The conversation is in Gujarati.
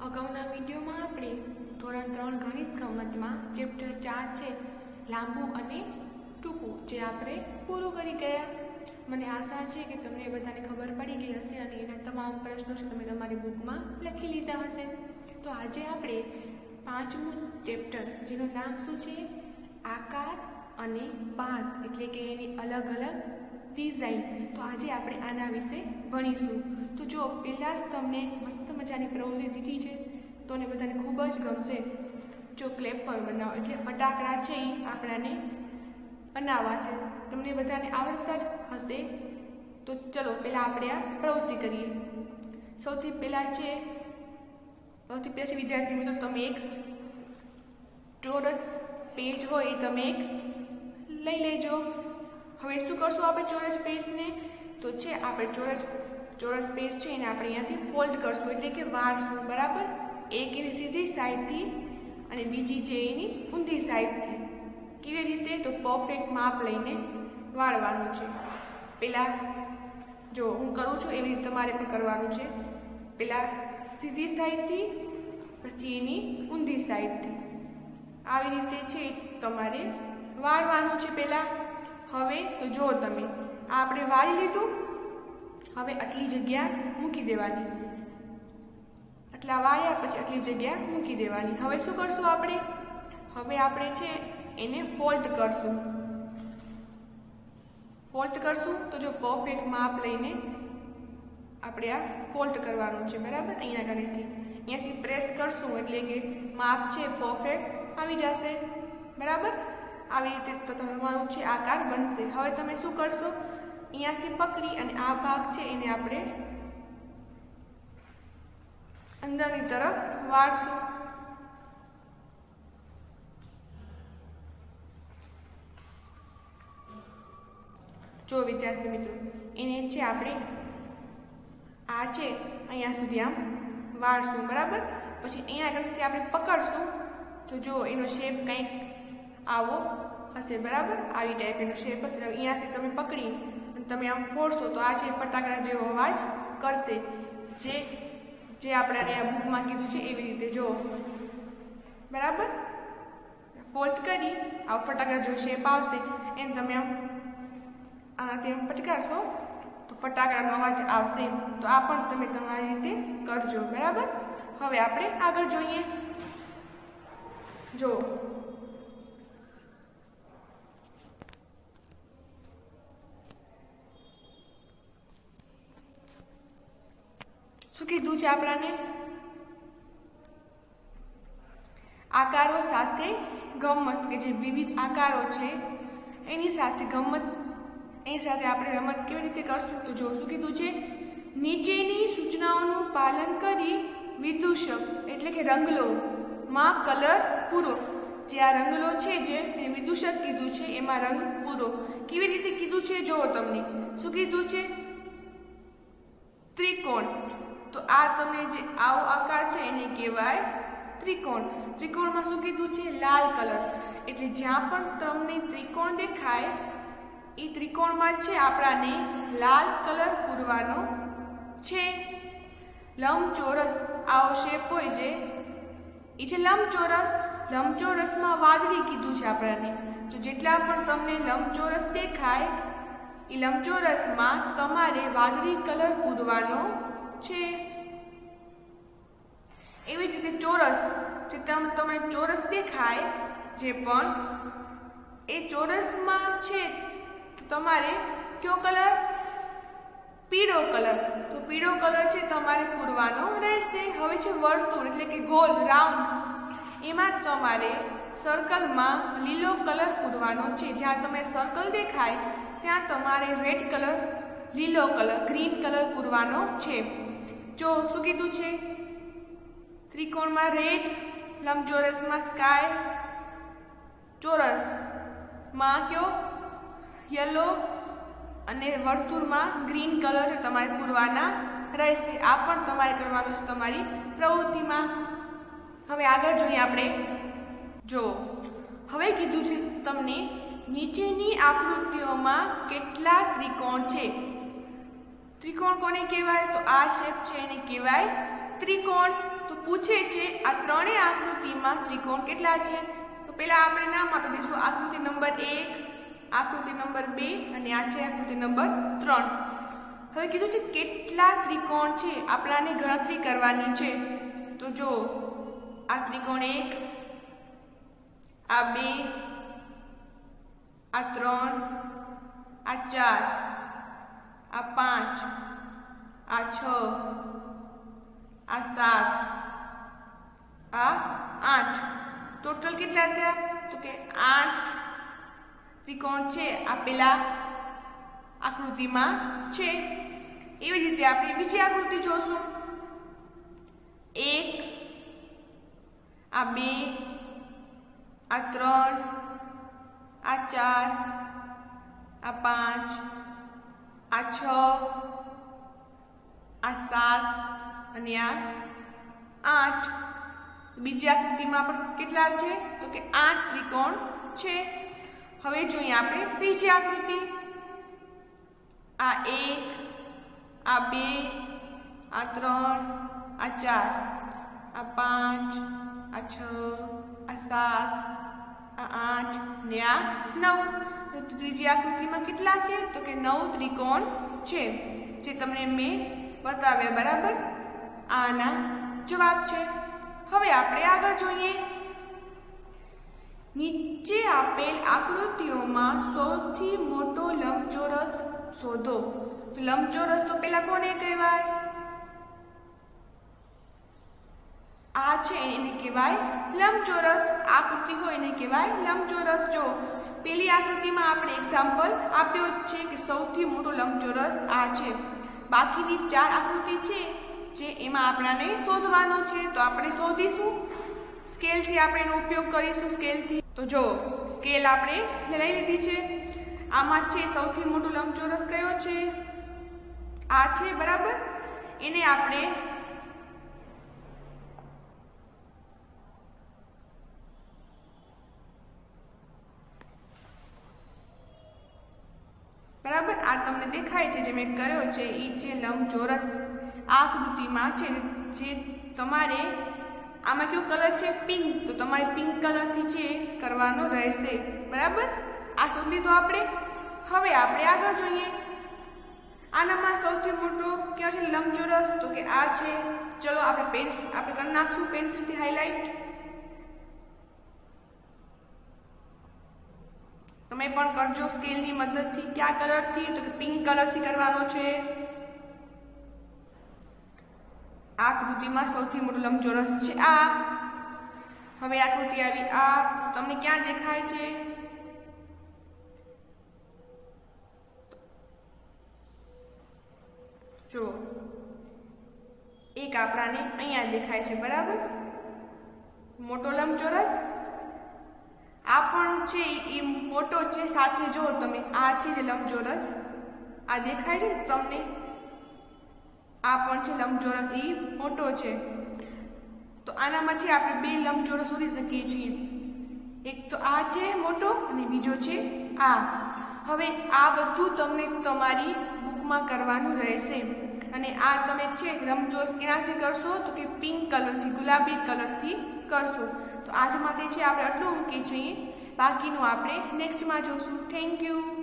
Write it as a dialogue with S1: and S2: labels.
S1: અગાઉના વિડીયોમાં આપણે ધોરણ 3 ગણિત ગમતમાં ચેપ્ટર 4 છે લાંબુ અને ટૂંકું જે આપણે પૂરું કરી ગયા। મને આશા છે કે તમને બધાને ખબર પડી ગઈ હશે અને એના તમામ પ્રશ્નો તમે તમારી બુકમાં લખી લીધા હશે। તો આજે આપણે પાંચમું ચેપ્ટર જેનું નામ શું છે આકાર અને ભાત એટલે કે એની અલગ અલગ ડિઝાઇન। તો આજે આપણે આના વિશે ભણીશું। તો જો પહેલાં જ તમને મસ્ત મજાની પ્રવૃત્તિ દીધી છે તો ને બધાને ખૂબ જ ગમશે। જો ક્લેપર બનાવો એટલે ફટાકડા છે એ આપણાને બનાવવા છે, તમને બધાને આવડતા જ હશે। તો ચલો પહેલાં આપણે આ પ્રવૃત્તિ કરીએ। સૌથી પહેલાં છે વિદ્યાર્થી મિત્રો, તમે એક ચોરસ પેજ હોય તમે એક લઈ લેજો। હવે શું કરશું આપણે ચોરસ પેજને? તો છે આપણે ચોરસ પેજ છે એને આપણે અહીંયાથી ફોલ્ડ કરશું એટલે કે વાળશું, બરાબર। એક એની સીધી સાઈડથી અને બીજી છે એની ઊંધી સાઈડથી। કેવી રીતે? તો પરફેક્ટ માપ લઈને વાળવાનું છે। પહેલાં જો હું કરું છું એવી રીતે તમારે પણ કરવાનું છે। પહેલાં સીધી સાઈડથી પછી એની ઊંધી સાઈડથી આવી રીતે છે તમારે વાળવાનું છે પહેલાં। હવે તો જો તમે આ આપણે વાળી લીધું, હવે આટલી જગ્યા મૂકી દેવાની, આટલા વાળ્યા પછી આટલી જગ્યા મૂકી દેવાની। હવે શું કરશું આપણે? હવે આપણે છે એને ફોલ્ડ કરશું। તો જો પરફેક્ટ માપ લઈને આપણે આ ફોલ્ડ કરવાનું છે, બરાબર। અહીંયાથી પ્રેસ કરશું એટલે કે માપ છે પરફેક્ટ આવી જશે, બરાબર। આવી રીતે તો તમારું છે આકાર બનશે। હવે તમે શું કરશો? અહીંયાથી પકડી અને આ ભાગ છે એને આપણે અંદરની તરફ વાળશું। જો વિદ્યાર્થી મિત્રો, એને છે આપણે આ છે અહીંયા સુધી આમ વાળશું, બરાબર। પછી અહીંયા આગળથી આપણે પકડશું તો જો એનો શેપ કંઈક આવો હશે, બરાબર। આવી ટાઈપ એનો શેપ હશે। અહીંયાથી તમે પકડી અને તમે આમ ફોડશો તો આ છે ફટાકડા જેવો અવાજ કરશે, જે આપણે આ બુકમાં કીધું છે એવી રીતે જો, બરાબર। ફોલ્ડ કરી આવો ફટાકડા જેવો શેપ આવશે એને તમે આમ આનાથી આમ પટકારશો તો ફટાકડાનો અવાજ આવશે। તો આ પણ તમે તમારી રીતે કરજો, બરાબર। હવે આપણે આગળ જોઈએ। જો શું કીધું છે આપણાને? આકારો સાથે ગમ્મત, કે જે વિવિધ આકારો છે એની સાથે ગમ્મત, એની સાથે આપણે રમત કેવી રીતે કરશું? તો જો શું કીધું છે, નીચેની સૂચનાઓનું પાલન કરી વિદૂષક એટલે કે રંગલો માં કલર પૂરો। જે આ રંગલો છે જે વિદૂષક કીધું છે એમાં રંગ પૂરો। કેવી રીતે કીધું છે જુઓ તમને। શું કીધું છે? ત્રિકોણ। તો આ તમે જે આવો આકાર છે એને કહેવાય ત્રિકોણ। ત્રિકોણમાં શું કીધું છે? લાલ કલર। એટલે જ્યાં પણ તમને ત્રિકોણ દેખાય એ ત્રિકોણમાં છે આપણાને લાલ કલર પૂરવાનો છે। લંબચોરસ આવો શેપ હોય જે એ છે લંબચોરસ। લંબચોરસમાં વાદળી કીધું છે આપણાને। તો જેટલા પણ તમને લંબચોરસ દેખાય એ લંબચોરસમાં તમારે વાદળી કલર પૂરવાનો છે। એવી જ રીતે ચોરસ, જે તમને ચોરસ દેખાય જે પણ એ ચોરસમાં છે તમારે કયો કલર? પીળો કલર। તો પીળો કલર છે તમારે પૂરવાનો રહેશે। હવે છે વર્તુળ એટલે કે ગોલ, રાઉન્ડ, એમાં તમારે સર્કલમાં લીલો કલર પૂરવાનો છે। જ્યાં તમને સર્કલ દેખાય ત્યાં તમારે રેડ કલર, લીલો કલર, ગ્રીન કલર પૂરવાનો છે। જો શું કીધું છે? ત્રિકોણમાં રેડ, લંબચોરસમાં સ્કાય, ચોરસમાં કયો? યલો અને વર્તુળમાં ગ્રીન કલર છે તમારે પૂરવાના રહેશે। આ પણ તમારે કરવાનું છે તમારી પ્રવૃત્તિમાં। હવે આગળ જોઈએ આપણે। જો હવે કીધું છે તમને નીચેની આકૃતિઓમાં કેટલા ત્રિકોણ છે? ત્રિકોણ કોને કહેવાય? તો આ શેપ છે એને કહેવાય ત્રિકોણ। તો પૂછે છે આ ત્રણેય આકૃતિમાં ત્રિકોણ કેટલા છે? તો પહેલા આપણે નામ આપી દઈશું આકૃતિ નંબર 1, આકૃતિ નંબર 2 અને આ છે આકૃતિ નંબર 3. હવે કીધું છે કેટલા ત્રિકોણ છે આપણાને ગણતરી કરવાની છે. તો જો આ ત્રિકોણ 1, આ 2, આ 3, આ 4, આ 5, આ 6, આ 7, આ 8. ટોટલ કેટલા થયા? તો કે 8 ત્રિકોણ છે આપેલા આકૃતિમાં છે. એવી રીતે આપણે બીજી આકૃતિ જોશું. 1, આ 2, આ 3, આ 4, આ 5, આ 6, આ 7 અને આ 8. બીજી આકૃતિમાં પણ કેટલા છે? તો કે 8 ત્રિકોણ છે. હવે જોઈએ આપણે ત્રીજી આકૃતિ. આ 1, આ 2, આ 3, આ 4, આ 5, આ 6, આ 7, આ 8 ને આ 9. તો ત્રીજી આકૃતિમાં કેટલા છે? તો કે 9 ત્રિકોણ છે, જે તમને મેં બતાવ્યા. બરાબર, આના જવાબ છે. હવે આપણે આગળ જોઈએ. નીચે આપેલ આકૃતિઓમાં સૌથી મોટો લંબચોરસ શોધો. તો લંબચોરસ તો પેલા કોને કહેવાય? આ છે એને કહેવાય લંબચોરસ. આકૃતિ હોય એને કહેવાય લંબચોરસ. જો પેલી આકૃતિમાં આપણે એક્ઝામ્પલ આપ્યો છે કે સૌથી મોટો લંબચોરસ આ છે. બાકીની 4 આકૃતિ છે જે એમાં આપણાને શોધવાનો છે. તો આપણે શોધીશું. સ્કેલથી આપણે એનો ઉપયોગ કરીશું. સ્કેલથી તો જો સ્કેલ આપણે લઈ લીધી છે. આમાં છે સૌથી મોટો લંબચોરસ કયો છે? આ છે. બરાબર, એને આપણે બરાબર આ તમને દેખાય છે જે મેં કર્યો છે એ છે લંબચોરસ. આકૃતિમાં છે જે તમારે આમાં કયો કલર છે? પિંક. તો તમારે પિંક કલરથી છે કરવાનો રહેશે. બરાબર, આ શોધી લીધો આપણે. હવે આપણે આગળ જોઈએ. આનામાં સૌથી મોટો કયો છે લંબચોરસ? તો કે આ છે. ચલો આપણે કરી નાખશું પેન્સિલથી હાઇલાઇટ. તમે પણ કરજો સ્કેલની મદદથી. કયા કલરથી? તો કે પિંક કલરથી કરવાનો છે. આકૃતિમાં સૌથી મોટો લંબચોરસ છે આ. હવે આકૃતિ આવી આ. તમને ક્યાં દેખાય છે? જો એક આપણાને અહીંયા દેખાય છે. બરાબર, મોટો લંબચોરસ. આ પણ છે એ મોટો છે. સાથે જો તમે આ છે જે લંબચોરસ આ દેખાય છે તમને, આ પણ છે લંબચોરસ એ મોટો છે. તો આનામાંથી આપણે 2 લંબચોરસ શોધી શકીએ છીએ. એક તો આ છે મોટો અને બીજો છે આ. હવે આ બધું તમને તમારી બુકમાં કરવાનું રહેશે. અને આ તમે છે લંબચોરસ એનાથી કરશો તો કે પિંક કલરથી, ગુલાબી કલરથી કરશો. તો આજ માટે છે આપણે આટલું મૂકીએ છીએ. બાકીનું આપણે નેક્સ્ટમાં જોશું. Thank you.